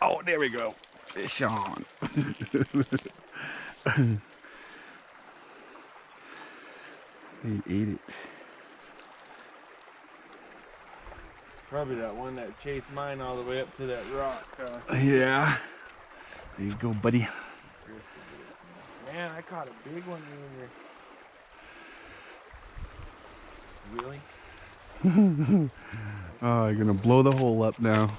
Oh, there we go. Fish on. He ate it. Probably that one that chased mine all the way up to that rock. Yeah. There you go, buddy. Man, I caught a big one in here. Really? Oh, you're gonna blow the hole up now.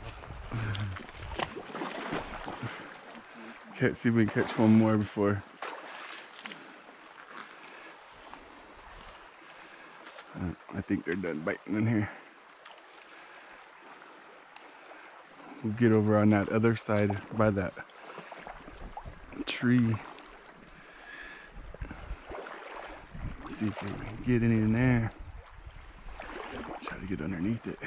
Okay, see if we can catch one more before. I think they're done biting in here. We'll get over on that other side by that tree. Let's see if we can get any in there. Try to get underneath it.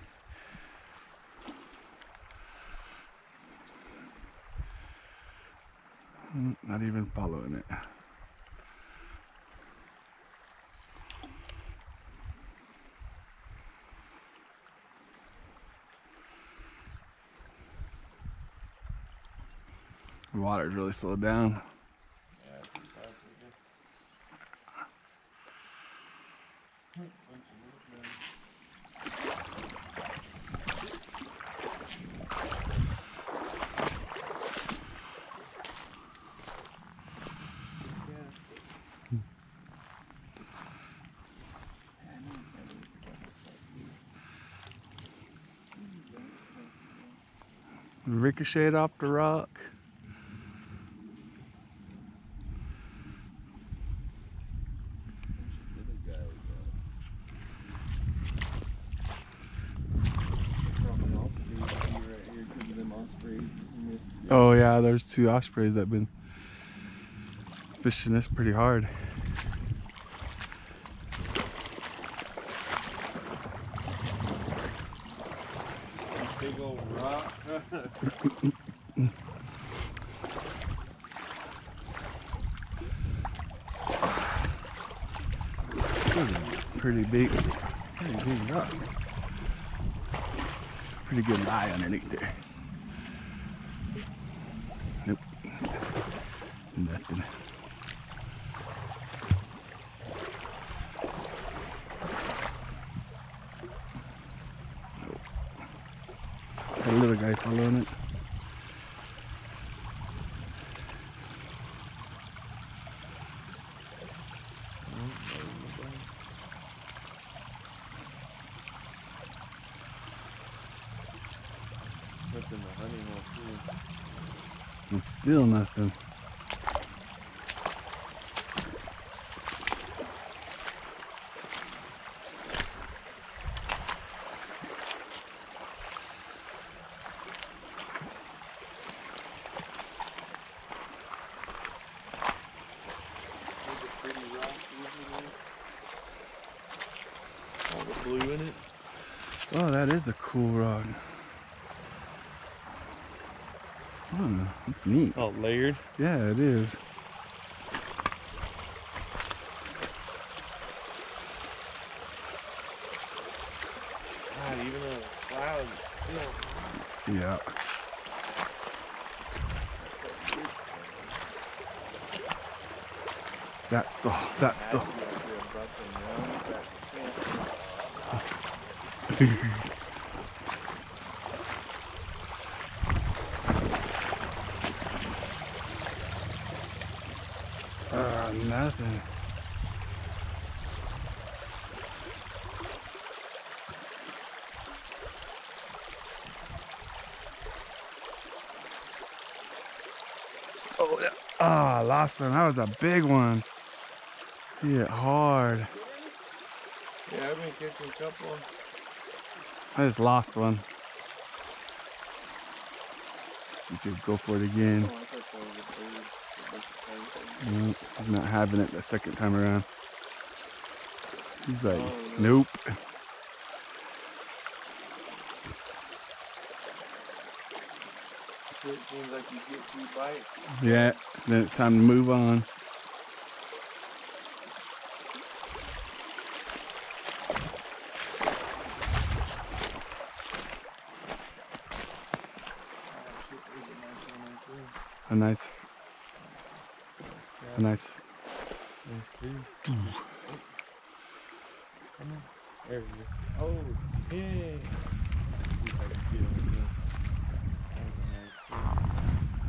Not even following it. The water's really slowed down. Ricocheted off the rock. Oh yeah, there's 2 ospreys that have been fishing this pretty hard. Big old rock. This is a pretty big rock. Pretty good lie underneath there. Nope. Nothing. Nope. Got a little guy following it. What's in the honey hole too? And still nothing. All the blue in it. Oh, that is a cool rock. Oh, that's neat. Oh, layered. Yeah, it is. God, even though the clouds still. Yeah. That's the. Nothing. Oh, yeah. Ah, lost one. That was a big one. Hit hard. Yeah, I've been catching a couple. I just lost one. Let's see if you go for it again. Nope, he's not having it the second time around. He's like, nope. It seems like you get 2 bites. Yeah, then it's time to move on. nice. A nice. There we go. Oh, yeah. See if I can get him again. That was a nice fish.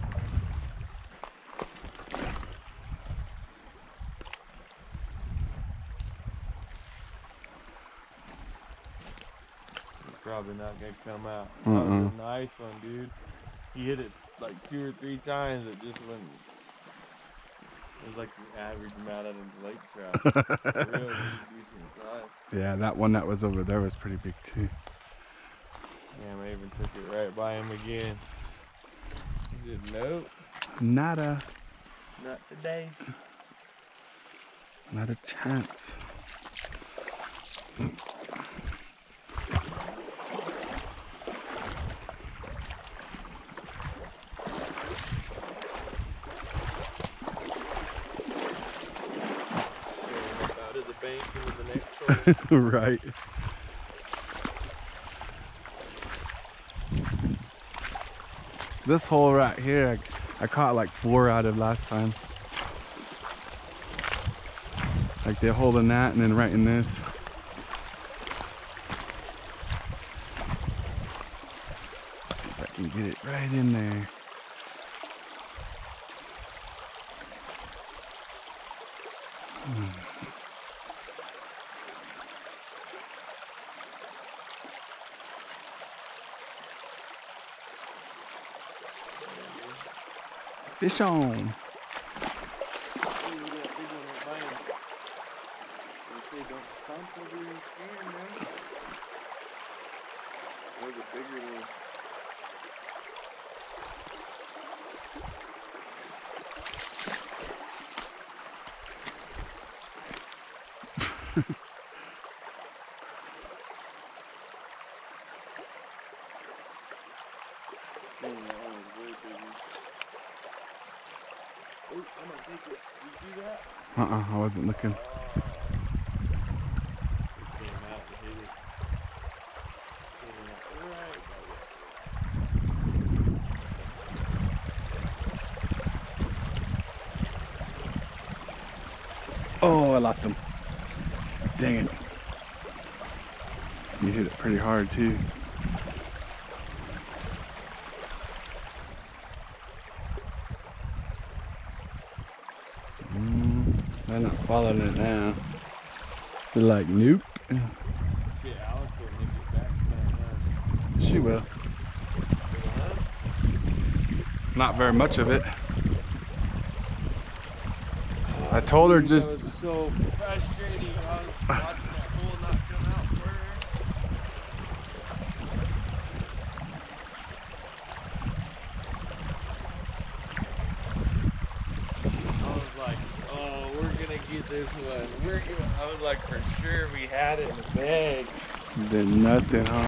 He's probably not gonna come out. That was a nice one, dude. He hit it like 2 or 3 times. It just wouldn't. It was like the average amount out of the lake trout. Real decent size. Yeah, that one that was over there was pretty big too. Yeah, I even took it right by him again. He said, nope. Nada. Not today. Not a chance. Out of the bank into the next hole. Right. This hole right here, I caught like 4 out of last time. Like they're holding that and then right in this. Let's see if I can get it right in there. Fish on. I wasn't looking. Oh, I lost him. Dang it. You hit it pretty hard too. They're not following it now. They're like, nope. Yeah, Alex will make it back now. She will. Not very much of it. I told her just. That was so frustrating. I was watching that hole not come out for her. I was like, oh, we're gonna get this one. I was like, for sure we had it in the bag. Did nothing, huh?